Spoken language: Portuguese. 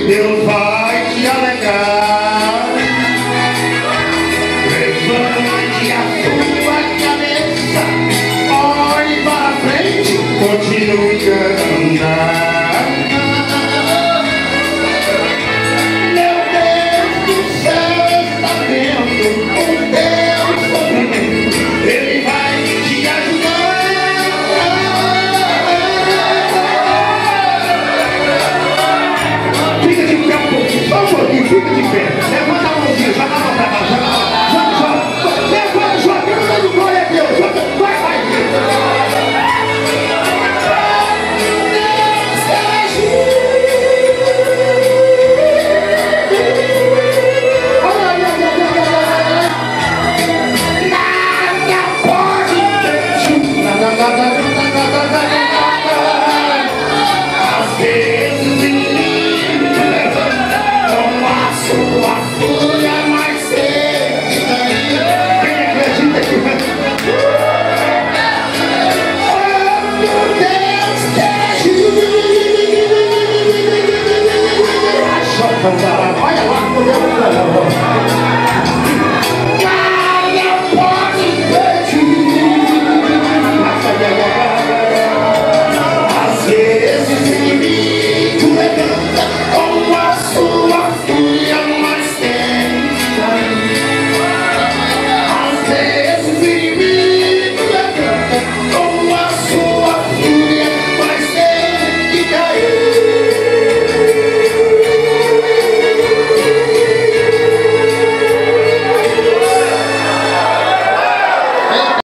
Deus vai te alegrar. Levante a sua cabeça, olhe para frente, continue a andar. Meu Deus do céu está vendo o teu sofrimento, Ele vai te ajudar. Fica de pé um pouquinho, só um pouquinho, fica de pé. Levanta a mãozinha, joga a mão pra baixo, joga a mão. Levanta, joga, eu dando glória a Deus. Vai, vai. Às vezes o inimigo levanta com a sua fúria mais cedo. Quem acredita que vai? Oh, meu Deus, te ajude. Olha lá,